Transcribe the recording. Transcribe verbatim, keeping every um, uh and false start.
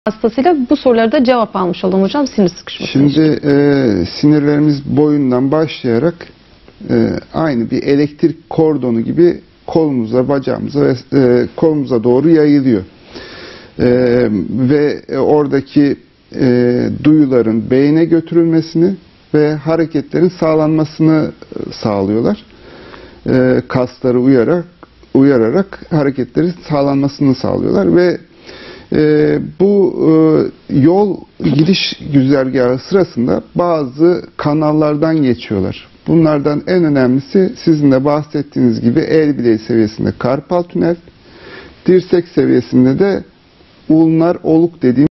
Hastasıyla bu soruları da cevap almış olalım hocam, sinir sıkışması. Şimdi e, sinirlerimiz boyundan başlayarak e, aynı bir elektrik kordonu gibi kolumuza, bacağımıza ve e, kolumuza doğru yayılıyor. E, ve oradaki e, duyuların beyne götürülmesini ve hareketlerin sağlanmasını sağlıyorlar. E, kasları uyarak, uyararak hareketlerin sağlanmasını sağlıyorlar ve Ee, bu e, yol gidiş güzergahı sırasında bazı kanallardan geçiyorlar. Bunlardan en önemlisi sizin de bahsettiğiniz gibi el bileği seviyesinde karpal tünel, dirsek seviyesinde de ulnar oluk dediğimiz